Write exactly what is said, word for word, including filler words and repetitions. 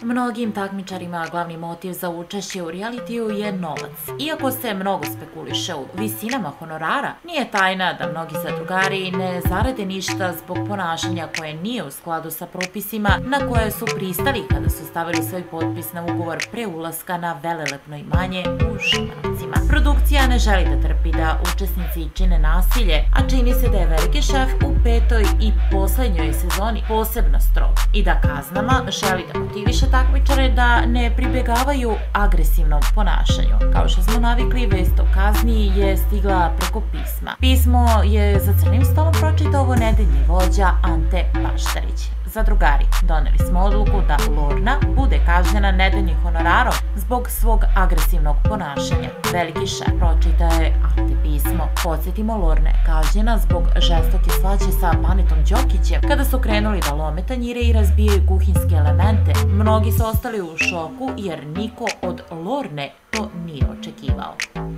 Mnogim takmičarima glavni motiv za učešće u realitiju je novac. Iako se mnogo spekuliše u visinama honorara, nije tajna da mnogi zadrugari ne zarade ništa zbog ponašanja koje nije u skladu sa propisima na koje su pristali kada su stavili svoj potpis na ugovor pre ulaska na velelepno imanje u Šimanovcima. Produkcija ne želi da trpi da učesnici čine nasilje, a čini se da je Veliki šef u petoj i poslednjoj sezoni posebno strog i da kaznama želi da motiviše takmičare da ne pribegavaju agresivnom ponašanju. Kao što smo navikli, vest o kazni je stigla preko pisma. Pismo je za crnim stolom pročitao nedeljni vođa Ante Paštarić. Zadrugari, doneli smo odluku da Lorna bude kažnjena nedeljnim honorarom zbog svog agresivnog ponašanja. Veliki šef, pročita je Ante pismo. Podsjetimo, Lorna je kažnjena zbog žestoke svađe sa Banetom Đokićem kada su krenuli da lome tanjire i razbijaju kuhinske elemente. Mnogi su ostali u šoku jer niko od Lorne to nije očekivao.